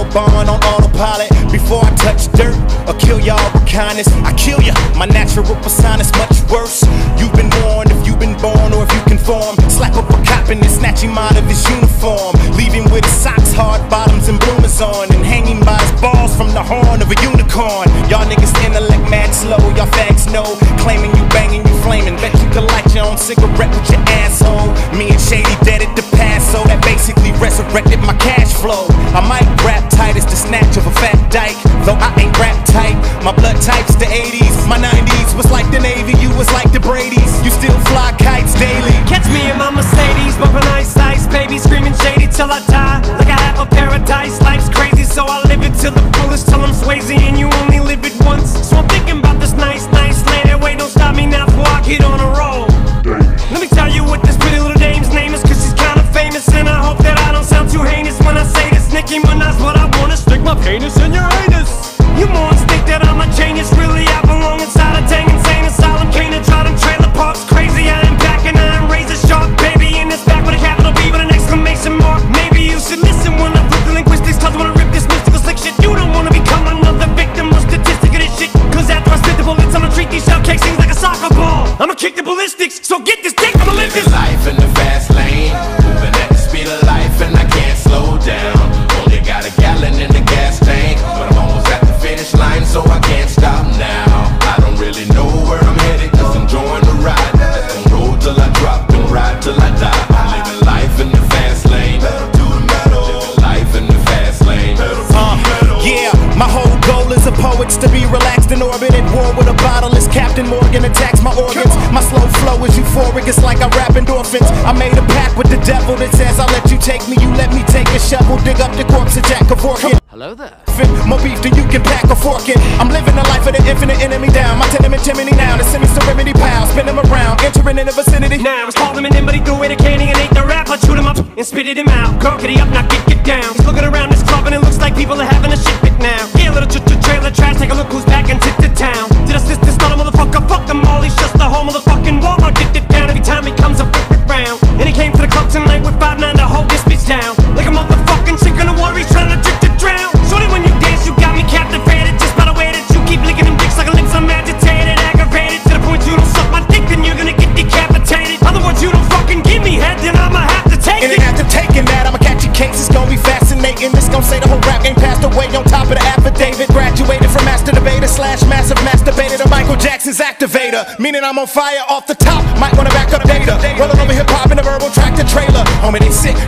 born on autopilot. Before I touch dirt or kill y'all with kindness, I kill ya. My natural persona's much worse. You've been warned if you've been born or if you conform. Slap up a cop and then snatch him out of his uniform, leave him with his socks, hard bottoms, and bloomers on, and hanging by his balls from the horn of a unicorn. Y'all niggas intellect mad slow, y'all fags know. Claiming you banging, you flaming. Bet you can light your own cigarette with your asshole. Me and Shady dead at the Paso, that basically resurrected my cash flow. I might rap tight as the snatch of a fat dyke, though I ain't rap tight. My blood type's the 80s, my 90s was like the Navy, you was like the Brady's. You still fly kites daily. Catch me in my Mercedes, bumping ice, baby, screaming Shady till I die. Like I have a paradise, life's crazy, so I live it till the fullest, till I'm Swayze, and you only live it once. So I'm thinking about this nice land. Wait, don't stop me now before I get on a roll. Let me tell you what this pretty little dame's name is, cause she's kinda famous, and I hope that I don't sound too heinous when I say this. Nicki Minaj, what I wanna stick my penis in your anus. You morons think that I'm a genius, really I belong inside a dang insane asylum. Can't draw them trailer parks crazy, I am back and I am razor sharp, baby, in this back with a capital B with an exclamation mark. Maybe you should listen when I flip the linguistics, cause I wanna rip this mystical slick shit. You don't wanna become another victim or statistic of this shit, cause after I spit the bullets I'ma treat these shell cake things like a soccer ball. I'ma kick the ballistics, so get this dick, I'ma live this life in the fast lane, moving at the speed of life and I can't slow down. Only got a gallon in the gas tank, but I'm almost at the finish line, so I can't stop now. I don't really know where I'm headed, cause I'm enjoying the ride. Just gon' roll till I drop and ride till I die. I'm living life in the fast lane, living life in the fast lane. Yeah, my whole goal as a poet's to be relaxed in orbit at war with a bottle as Captain Morgan attacks my organs. My slow flow is euphoric, it's like I rap endorphins. I made a pact with the devil that says I'll let you take me, you let me take a shovel, dig up the corpse of Jack Kevorkian. Hello there. More beef than you can pack a fork in. I'm living the life of the infinite enemy down. My tenement chimney now, the semi-serenity pal. Spin them around, entering in the vicinity. Now it's called him in, but he threw away the candy and ate the rap. I chewed him up and spitted him out. Gurkity up, now get down. He's looking around this club and it looks like people are having a shit fit now. Yeah, little trailer trash, take a look who's back and tip to town. Did I assist this not a motherfucker? Fuck them all, he's just the whole motherfucking Walmart. Get it down every time he comes up round. And he came to the club tonight with 5'9" to hold this bitch down. Like a motherfucking chick in the water, he's trying to drown. Shorty, when you dance, you got me captivated. Just by the way that you keep licking them dicks like a lips, I'm agitated, aggravated. To the point you don't suck my dick, then you're gonna get decapitated. Other words, you don't fucking give me head, then I'ma have to take it. And after taking that, I'ma catch your case, it's gonna be fascinating. This gon' say the whole rap game passed away on top of the affidavit. Graduated from master debater / massive masturbator to Michael Jackson's activator. Meaning I'm on fire off the top, might wanna back up data. Rolling over hip hop in a verbal tractor trailer. Homie, they sick,